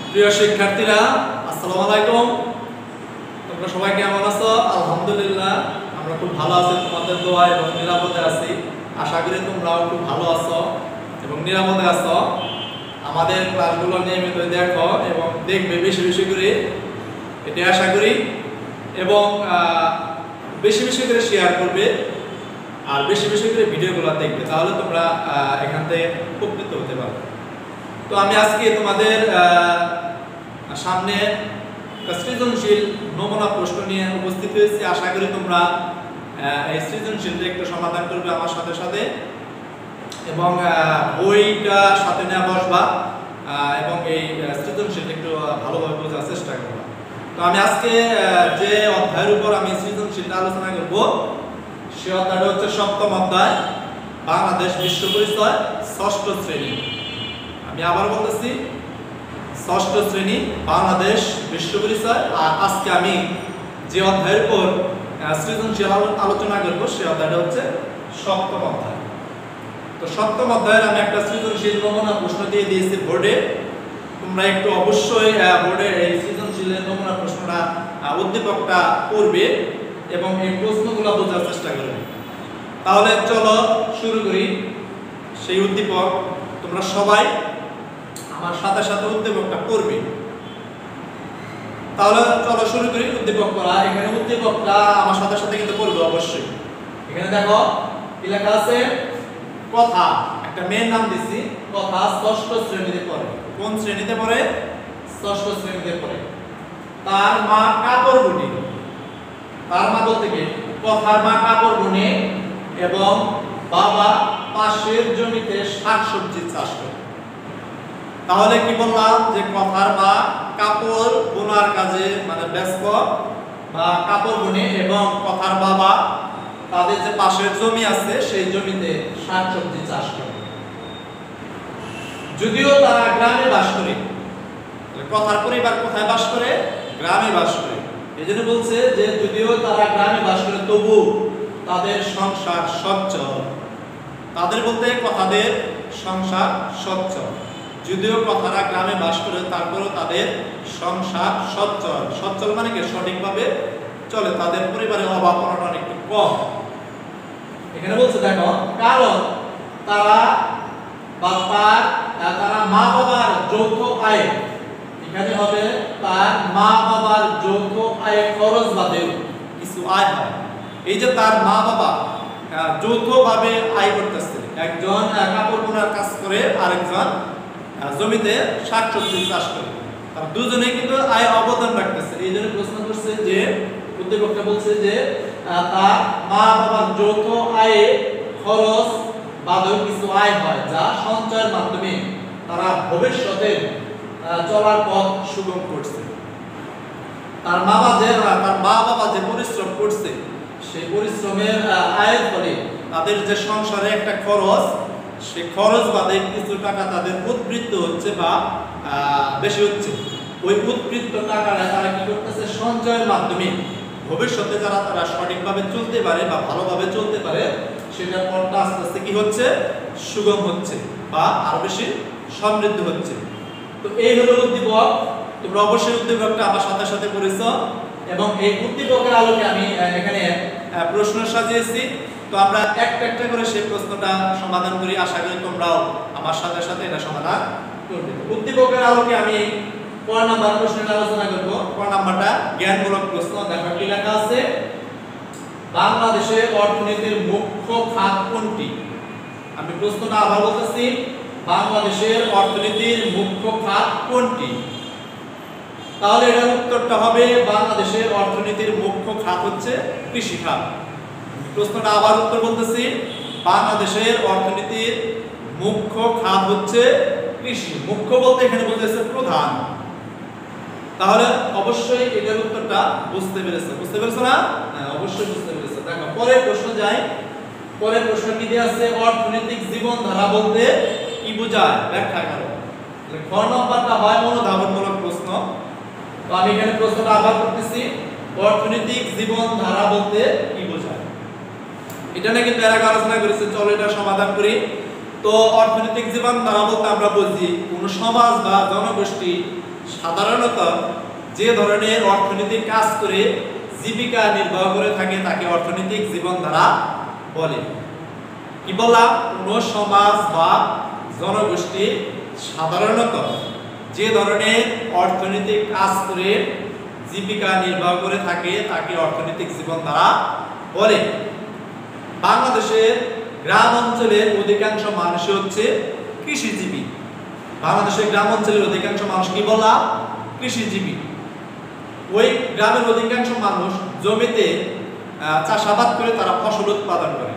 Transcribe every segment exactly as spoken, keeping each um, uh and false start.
প্রিয় শিক্ষার্থীরা, আসসালামু আলাইকুম। তোমরা সবাই কেমন আছো? আলহামদুলিল্লাহ, আমরা খুব ভালো আছি। তোমাদের দোয়া এবং নিরাপদে আছি। আশা করি তোমরাও খুব ভালো আছো এবং নিরাপদে আছো। আমাদের ক্লাসগুলো নিয়মিত দেখো এবং দেখবে বেশি বেশি করে, এটা আশা করি। এবং বেশি বেশি করে শেয়ার করবে আর বেশি বেশি করে ভিডিওগুলো দেখবে, তাহলে তোমরা এখান থেকে উপকৃত হতে পারবে। তো আমি আজকে তোমাদের সামনে সৃজনশীল নমুনা প্রশ্ন নিয়ে উপস্থিত হয়েছি। আশা করি তোমরা এই সৃজনশীলটা একটু সমাধান করবে আমার সাথে সাথে, এবং বইটা সাথে নিয়ে বসবা এবং এই সৃজনশীলটা একটু ভালোভাবে বোঝার চেষ্টা করবা। তো আমি আজকে যে অধ্যায়ের উপর আমি সৃজনশীলটা আলোচনা করব, সে অধ্যায়টা হচ্ছে সপ্তম অধ্যায়, বাংলাদেশ বিশ্ব পরিচয়, ষষ্ঠ শ্রেণী। আমি আবার বলতেছি, ষষ্ঠ শ্রেণী, বাংলাদেশ বিশ্ব পরিচয়। আর আজকে আমি যে অধ্যায়ের উপর সৃজনশীল আলোচনা করবো সে অধ্যায়টা হচ্ছে সপ্তম অধ্যায়। তো সপ্তম অধ্যায়ের আমি একটা সৃজনশীল নমুনা প্রশ্ন দিয়ে দিয়েছি বোর্ডে। তোমরা একটু অবশ্যই বোর্ডে এই সৃজনশীলের নমুনা প্রশ্নটা উদ্দীপকটা পড়বে এবং এই প্রশ্নগুলো বোঝার চেষ্টা করবে। তাহলে চলো শুরু করি। সেই উদ্দীপক তোমরা সবাই আমার সাথে সাথে উদ্দীপকটা পড়বে। তাহলে চলো শুরু করি উদ্দীপক পড়া। এখানে উদ্দীপকটা আমার সাথে সাথে কিন্তু পড়বে অবশ্যই। এখানে দেখো কি লেখা আছে, কথা, একটা মেয়ের নাম দিছি, কথা ষষ্ঠ শ্রেণীতে পড়ে। কোন শ্রেণীতে পড়ে? ষষ্ঠ শ্রেণীতে পড়ে। তার মা কাপড় বুনে। তার মা বলতে কি, কথার মা কাপড় বুনে এবং বাবা পাশের জমিতে শাকসবজি চাষ করে। তাহলে কি বললাম যে কথার মা কাপড় বোনার কাজে মানে ব্যস্ত বা কাপড় বুনে, এবং কথার বাবা তাদের যে পাশের জমি আছে সেই জমিতে শাকসবজি চাষ করে। যদিও তারা গ্রামে বাস করে, কথার পরিবার কোথায় বাস করে? গ্রামে বাস করে। এই জন্য বলছে যে যদিও তারা গ্রামে বাস করে তবু তাদের সংসার সচ্ছল। তাদের বলতে কথাদের সংসার সচ্ছল। যদিও কথারা গ্রামে বাস করে তারপরেও তাদের সংসার সচ্ছল। সচ্ছল মানে কি? সঠিকভাবে চলে, তাদের পরিবারের অভাব অনটন একটু কম। এখানে বলছে দেখো, কারণ তারা বা তার তারা মা বাবার যৌথ আয়, এখানে হবে তার মা বাবার যৌথ আয় খরচ বাদেও কিছু আয় হয়। এই যে তার মা বাবা যৌথভাবে আয় করতেছে, একজন কাপড় বোনার কাজ করে আরেকজন জমিতে শাকসবজি চাষ করে, তারা দুজনেই কিন্তু আয় অবদান রাখতেছে। এই জন্য প্রশ্ন করছে যে উদ্দীপকটা বলছে যে তার মা বাবার যৌথ আয়ে খরচ বাদেও কিছু আয় হয়, যা সঞ্চয়ের মাধ্যমে তারা ভবিষ্যতে চলার পথ সুগম করছে। তার মা বাবা যে তার মা বাবা যে পরিশ্রম করছে সেই পরিশ্রমের আয়ের ফলে তাদের যে সংসারে একটা খরচ, সেই খরচ বাদে কিছু টাকা তাদের উদ্বৃত্ত হচ্ছে বা বেশি হচ্ছে। ওই উদ্বৃত্ত টাকাটা তারা কি করতেছে? সঞ্চয়ের মাধ্যমে ভবিষ্যতে যারা তারা সঠিকভাবে চলতে পারে বা ভালোভাবে চলতে পারে, সেটার পথটা আস্তে আস্তে কি হচ্ছে? সুগম হচ্ছে বা আরো বেশি সমৃদ্ধ হচ্ছে। তো এই হলো উদ্দীপক। তোমরা অবশ্যই উদ্দীপকটা আমার সাথে সাথে পড়েছ এবং এই উদ্দীপকের আলোকে আমি এখানে প্রশ্ন সাজিয়েছি। তো আমরা একটা একটা করে সেই প্রশ্নটা সমাধান করি। আশা করি তোমরাও আমার সাথে সাথে এটা সমাধান করবে। উদ্দীপকের আলোকে আমি ক নাম্বার প্রশ্নটা আলোচনা করব। ক নাম্বারটা জ্ঞানমূলক প্রশ্ন। দেখো কি লেখা আছে, বাংলাদেশের অর্থনীতির মুখ্য খাত কোনটি? আমি প্রশ্নটা আবার বলতেছি, বাংলাদেশের অর্থনীতির মুখ্য খাত কোনটি? তাহলে এটার উত্তরটা হবে বাংলাদেশের অর্থনীতির মুখ্য খাত হচ্ছে কৃষি খাত। প্রশ্নটা আবার উত্তর বলতেছি, বাংলাদেশের অর্থনীতির মুখ্য খাত হচ্ছে কৃষি। মুখ্য বলতে এখানে বলতেছে প্রধান। তাহলে অবশ্যই এটার উত্তরটা বুঝতে পেরেছো। বুঝতে পেরেছো না? হ্যাঁ, অবশ্যই বুঝতে পেরেছো। দেখো পরের প্রশ্ন যাই। পরের প্রশ্ন কি দেয়া আছে, অর্থনৈতিক জীবনধারা বলতে কি বোঝায়? ব্যাখ্যা করো। তাহলে খ নম্বরটা হয় অনুধাবনমূলক প্রশ্ন। তো আমি এখানে প্রশ্নটা আবার করতেছি, অর্থনৈতিক জীবনধারা বলতে কি বোঝায়? এটা নিয়ে কিন্তু এর আগে আলোচনা করেছি, চলো এটা সমাধান করি। তো অর্থনৈতিক জীবন ধারা বলতে আমরা বুঝি কোন সমাজ বা জনগোষ্ঠী সাধারণত যে ধরনের অর্থনৈতিক কাজ করে জীবিকা নির্বাহ করে থাকে তাকে অর্থনৈতিক জীবন ধারা বলে। কি বললাম? কোন সমাজ বা জনগোষ্ঠী সাধারণত যে ধরনের অর্থনৈতিক কাজ করে জীবিকা নির্বাহ করে থাকে তাকে অর্থনৈতিক জীবন ধারা বলে। বাংলাদেশের গ্রাম অঞ্চলের অধিকাংশ মানুষ হচ্ছে কৃষিজীবী। বাংলাদেশের গ্রাম অঞ্চলের অধিকাংশ মানুষ কি বলা? কৃষিজীবী। ওই গ্রামের অধিকাংশ মানুষ জমিতে চাষাবাদ করে তারা ফসল উৎপাদন করে।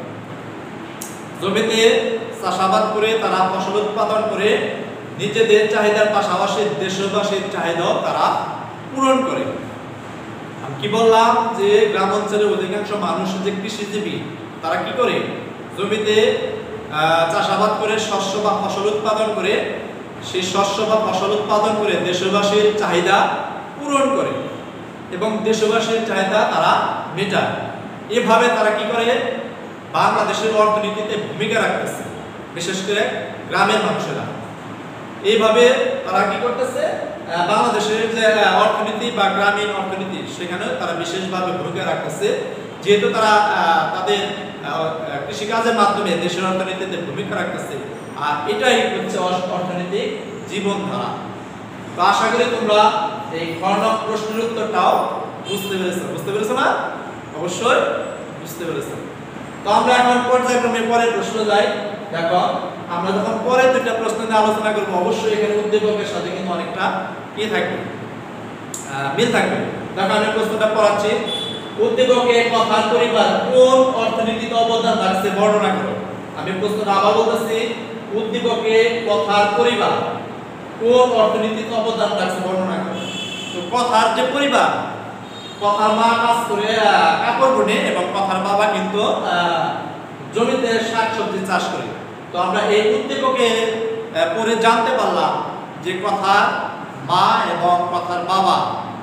জমিতে চাষাবাদ করে তারা ফসল উৎপাদন করে নিজেদের চাহিদার পাশাপাশি দেশবাসীর চাহিদাও তারা পূরণ করে। আমি কি বললাম যে গ্রাম অঞ্চলের অধিকাংশ মানুষ যে কৃষিজীবী তারা কি করে? জমিতে চাষাবাদ করে শস্য বা ফসল উৎপাদন করে সেই শস্য বা ফসল উৎপাদন করে দেশবাসীর চাহিদা পূরণ করে এবং দেশবাসীর চাহিদা তারা মেটায়। এভাবে তারা কি করে? বাংলাদেশের অর্থনীতিতে ভূমিকা রাখতেছে, বিশেষ করে গ্রামের মানুষেরা। এইভাবে তারা কি করতেছে? বাংলাদেশের যে অর্থনীতি বা গ্রামীণ অর্থনীতি সেখানে তারা বিশেষভাবে ভূমিকা রাখতেছে, যেহেতু তারা তাদের কৃষিকাজের মাধ্যমে দেশের অর্থনীতিতে ভূমিকা রাখতেছে। আর এটাই হচ্ছে অর্থনৈতিক জীবনধারা। তো আশা করি তোমরা এই খনক প্রশ্নের উত্তরটাও বুঝতে পেরেছো। বুঝতে পেরেছো না? অবশ্যই বুঝতে পেরেছো। তো আমরা এখন পর্যায়ক্রমে পরের প্রশ্ন যাই। দেখো, আমরা যখন পরে দুইটা প্রশ্ন নিয়ে আলোচনা করব অবশ্যই এখানে উদ্দীপকের সাথে কিন্তু অনেকটা কি থাকবে, মিল থাকবে। দেখো আমি প্রশ্নটা পড়াচ্ছি। উদ্দীপকে কথার পরিবার কোন অর্থনীতিতে অবদান রাখছে বর্ণনা করো। আমি প্রশ্নটা আবার বলতেছি, উদ্দীপকে কথার পরিবার কোন অর্থনীতিতে অবদান রাখছে বর্ণনা করো। তো কথার যে পরিবার, কথার মা কাজ করে কাপড় বুনে এবং কথার বাবা কিন্তু জমিতে শাকসবজি চাষ করে। তো আমরা এই উদ্দীপকে পড়ে জানতে পারলাম যে কথার মা এবং কথার বাবা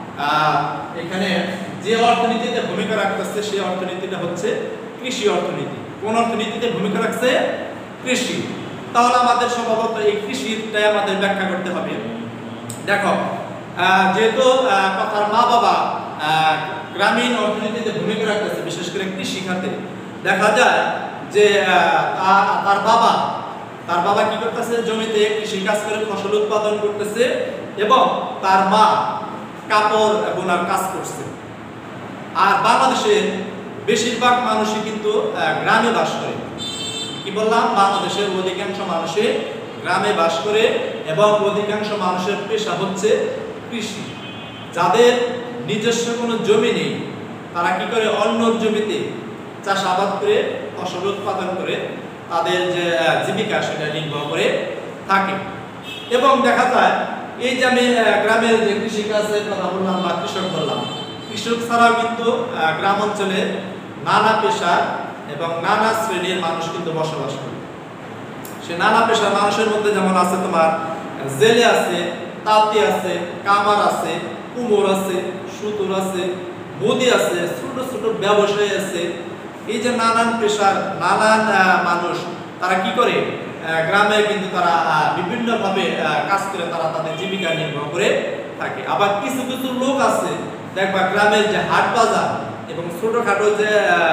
এখানে যে অর্থনীতিতে ভূমিকা রাখতেছে সেই অর্থনীতিটা হচ্ছে কৃষি অর্থনীতি। কোন অর্থনীতিতে ভূমিকা রাখছে? কৃষি। তাহলে আমাদের সম্ভবত এই কৃষিটাই আমাদের ব্যাখ্যা করতে হবে। দেখো, যেহেতু কথার মা বাবা গ্রামীণ অর্থনীতিতে ভূমিকা রাখতেছে, বিশেষ করে কৃষি খাতে, দেখা যায় যে তার বাবা তার বাবা কি করতেছে? জমিতে কৃষি কাজ করে ফসল উৎপাদন করতেছে এবং তার মা কাপড় বোনার কাজ করছে। আর বাংলাদেশের বেশিরভাগ মানুষই কিন্তু গ্রামে বাস করে। কি বললাম? বাংলাদেশের অধিকাংশ মানুষই গ্রামে বাস করে এবং অধিকাংশ মানুষের পেশা হচ্ছে কৃষি। যাদের নিজস্ব কোনো জমি নেই তারা কি করে? অন্যর জমিতে চাষাবাদ করে ফসল উৎপাদন করে তাদের যে জীবিকা সেটা নির্বাহ করে থাকে। এবং দেখা যায় এই যে আমি গ্রামের যে কৃষিকাজের কথা বললাম বা কৃষক বললাম, কৃষক ছাড়াও কিন্তু গ্রাম অঞ্চলে নানা পেশার এবং নানা শ্রেণীর মানুষ কিন্তু বসবাস করে। সে নানা পেশার মানুষের মধ্যে যেমন আছে তোমার জেলে আছে, তাঁতি আছে, কামার আছে, কুমোর আছে, সুতোর আছে, মুদি আছে, ছোট ছোট ব্যবসায়ী আছে। এই যে নানান পেশার নানান মানুষ তারা কি করে? গ্রামে কিন্তু তারা বিভিন্নভাবে কাজ করে তারা তাদের জীবিকা নির্বাহ করে থাকে। আবার কিছু কিছু লোক আছে দেখবা গ্রামের যে হাট বাজার এবং ছোটখাটো যে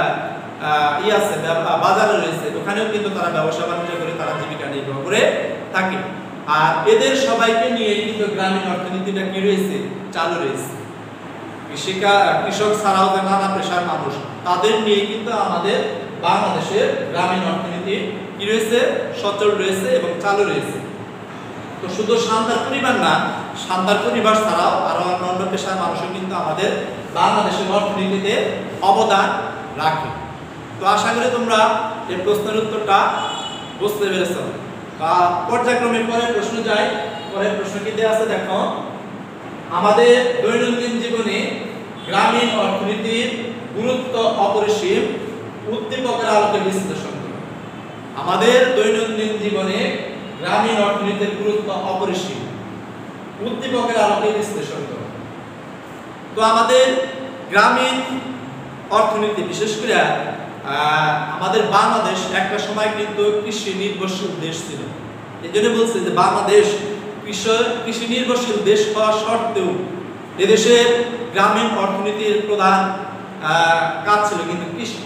ই আছে বাজারে রয়েছে ওখানেও কিন্তু তারা ব্যবসা বাণিজ্য করে তারা জীবিকা নির্বাহ করে থাকে। আর এদের সবাইকে নিয়ে কিন্তু গ্রামীণ অর্থনীতিটা কি রয়েছে? চালু রয়েছে। কৃষিকা কৃষক ছাড়াও যে নানা পেশার মানুষ তাদের নিয়ে কিন্তু আমাদের বাংলাদেশের গ্রামীণ অর্থনীতি কি রয়েছে? সচল রয়েছে এবং চালু রয়েছে। তো শুধু সান্তার পরিবার না, সান্তার পরিবার ছাড়াও আরো অন্যান্য পেশার মানুষও কিন্তু আমাদের বাংলাদেশের অর্থনীতিতে অবদান রাখে। তো আশা করি তোমরা এই প্রশ্নের উত্তরটা বুঝতে পেরেছো। বা পর্যায়ক্রমে পরের প্রশ্ন যাই। পরের প্রশ্ন কি দেয়া আছে দেখো, আমাদের দৈনন্দিন জীবনে গ্রামীণ অর্থনীতির গুরুত্ব অপরিসীম, উদ্দীপকের আলোকে বিশ্লেষণ করো। আমাদের দৈনন্দিন জীবনে গ্রামীণ অর্থনীতির গুরুত্ব অপরিসীম, উদ্দীপকের আলোকে বিশ্লেষণ করো। তো আমাদের গ্রামীণ অর্থনীতি বিশেষ করে আমাদের বাংলাদেশ একটা সময় কিন্তু কৃষি নির্ভরশীল দেশ ছিল। এই জন্য বলছে যে বাংলাদেশ কৃষি নির্ভরশীল দেশ হওয়া সত্ত্বেও এদেশের গ্রামীণ অর্থনীতির প্রধান কাজ ছিল কিন্তু কৃষি।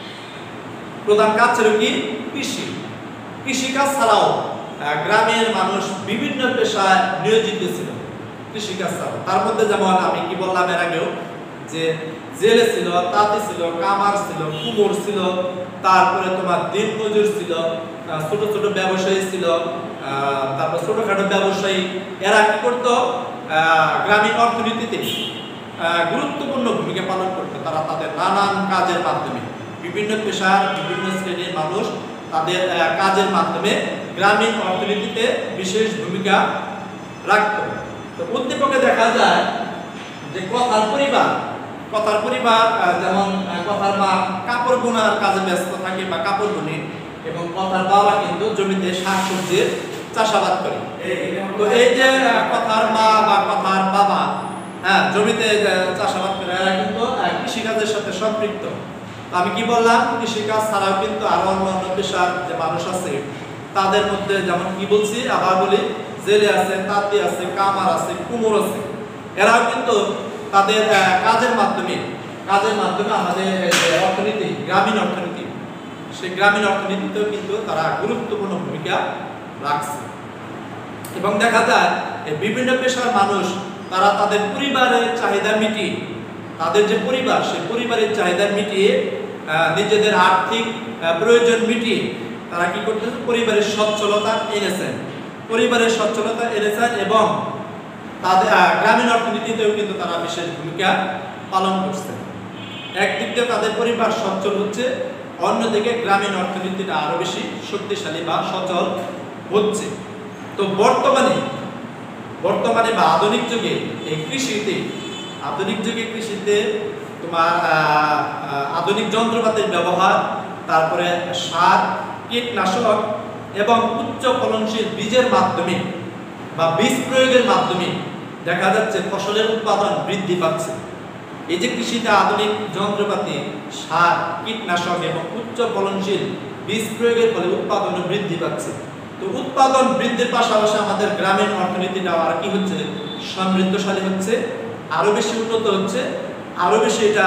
প্রধান কাজ ছিল কি? কৃষি। কৃষিকাজ ছাড়াও গ্রামের মানুষ বিভিন্ন পেশায় নিয়োজিত ছিল কৃষিকাজ ছাড়াও। তার মধ্যে যেমন আমি কি বললাম এর আগেও যে জেলে ছিল, তাঁতি ছিল, কামার ছিল, কুমোর ছিল, তারপরে তোমার দিন মজুর ছিল, ছোট ছোট ব্যবসায়ী ছিল, তারপর ছোটখাটো ব্যবসায়ী। এরা কি করতো? গ্রামীণ অর্থনীতিতে গুরুত্বপূর্ণ ভূমিকা পালন করতো। তারা তাদের নানান কাজের মাধ্যমে, বিভিন্ন পেশার বিভিন্ন শ্রেণীর মানুষ তাদের কাজের মাধ্যমে গ্রামীণ অর্থনীতিতে বিশেষ ভূমিকা রাখত। তো উদ্দীপকে দেখা যায় যে কথার পরিবার কথার পরিবার যেমন কথার মা কাপড় বোনার কাজে ব্যস্ত থাকে বা কাপড় বুনে, এবং কথার বাবা কিন্তু জমিতে শাকসবজির চাষাবাদ করে। তো এই যে কথার মা বা কথার বাবা হ্যাঁ জমিতে চাষাবাদ করে, এরা কিন্তু কৃষিকাজের সাথে সম্পৃক্ত। আমি কি বললাম? কৃষিকাজ ছাড়াও কিন্তু আরো অন্যান্য পেশার যে মানুষ আছে তাদের মধ্যে যেমন কি বলছি, আবার বলি, জেলে আছে, তাঁতি আছে, কামার আছে, কুমোর আছে। এরাও কিন্তু তাদের কাজের মাধ্যমে কাজের মাধ্যমে আমাদের অর্থনীতি, গ্রামীণ অর্থনীতি, সেই গ্রামীণ অর্থনীতিতেও কিন্তু তারা গুরুত্বপূর্ণ ভূমিকা রাখছে। এবং দেখা যায় বিভিন্ন পেশার মানুষ তারা তাদের পরিবারের চাহিদা মিটিয়ে, তাদের যে পরিবার সেই পরিবারের চাহিদা মিটিয়ে, নিজেদের আর্থিক প্রয়োজন মিটিয়ে তারা কি করতেছে? পরিবারের সচ্ছলতা এনেছেন পরিবারের সচ্ছলতা এনেছেন এবং তাদের গ্রামীণ অর্থনীতিতেও কিন্তু তারা বিশেষ ভূমিকা পালন করছে। একদিক দিয়ে তাদের পরিবার সচ্ছল হচ্ছে, অন্যদিকে গ্রামীণ অর্থনীতিটা আরো বেশি শক্তিশালী বা সচল হচ্ছে। তো বর্তমানে বর্তমানে বা আধুনিক যুগে এই কৃষিতে আধুনিক যুগে কৃষিতে তোমার আধুনিক যন্ত্রপাতির ব্যবহার, তারপরে সার, কীটনাশক এবং উচ্চ ফলনশীল বীজের মাধ্যমে বা বীজ প্রয়োগের মাধ্যমে দেখা যাচ্ছে ফসলের উৎপাদন বৃদ্ধি পাচ্ছে। এই যে কৃষিতে আধুনিক যন্ত্রপাতি, সার, কীটনাশক এবং উচ্চ ফলনশীল বীজ প্রয়োগের ফলে উৎপাদন বৃদ্ধি পাচ্ছে। তো উৎপাদন বৃদ্ধির পাশাপাশি আমাদের গ্রামীণ অর্থনীতিটা আর কি হচ্ছে? সমৃদ্ধশালী হচ্ছে, আরো বেশি উন্নত হচ্ছে, আরো বেশি এটা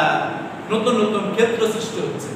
নতুন নতুন ক্ষেত্র সৃষ্টি হচ্ছে।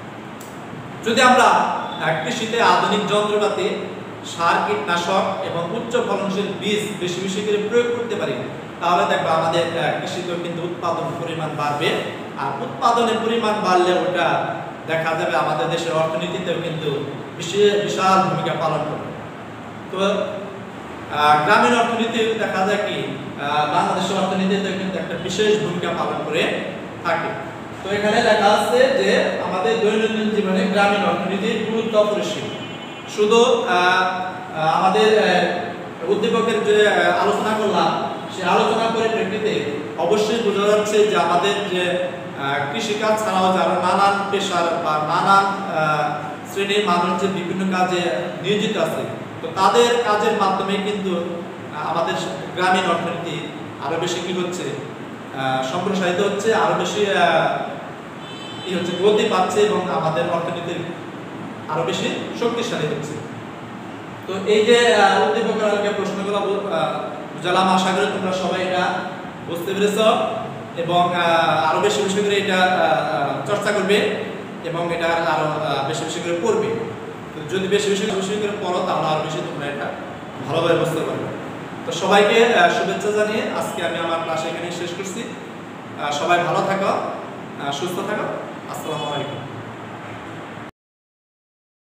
যদি আমরা কৃষিতে আধুনিক যন্ত্রপাতি, সার, কীটনাশক এবং উচ্চ ফলনশীল বীজ বেশি বেশি করে প্রয়োগ করতে পারি, তাহলে দেখবো আমাদের কৃষিতেও কিন্তু উৎপাদন পরিমাণ বাড়বে। আর উৎপাদনের পরিমাণ বাড়লে ওটা দেখা যাবে আমাদের দেশের অর্থনীতিতেও কিন্তু বিশাল ভূমিকা পালন করবে। তো গ্রামীণ অর্থনীতি দেখা যায় কি বাংলাদেশের অর্থনীতিতে কিন্তু একটা বিশেষ ভূমিকা পালন করে থাকে। তো এখানে লেখা আছে যে আমাদের দৈনন্দিন জীবনে গ্রামীণ অর্থনীতির গুরুত্ব অপরিসীম। শুধু আমাদের উদ্দীপকের যে আলোচনা করলাম সেই আলোচনার পরিপ্রেক্ষিতে অবশ্যই বোঝা যাচ্ছে যে আমাদের যে কৃষিকাজ ছাড়াও যারা নানান পেশার বা নানান শ্রেণীর মানুষ যে বিভিন্ন কাজে নিয়োজিত আছে, তো তাদের কাজের মাধ্যমে কিন্তু আমাদের গ্রামীণ অর্থনীতি আরো বেশি কি হচ্ছে? সম্প্রসারিত হচ্ছে, আরো বেশি কি হচ্ছে? গতি পাচ্ছে এবং আমাদের অর্থনীতির আরো বেশি শক্তিশালী হচ্ছে। তো এই যে উদ্দীপকের প্রশ্নগুলো বুঝালাম, আশা করি তোমরা সবাই এটা বুঝতে পেরেছ এবং আরো বেশি বেশি করে এটা চর্চা করবে এবং এটা আরো বেশি বেশি করে পড়বে। তো যদি বেশি বেশি বেশি করে পড়ো তাহলে আরো বেশি তোমরা এটা ভালোভাবে বুঝতে পারবে। তো সবাইকে শুভেচ্ছা জানিয়ে আজকে আমি আমার ক্লাস এখানে শেষ করছি। সবাই ভালো থাকো, সুস্থ থাকো। আসসালামু আলাইকুম।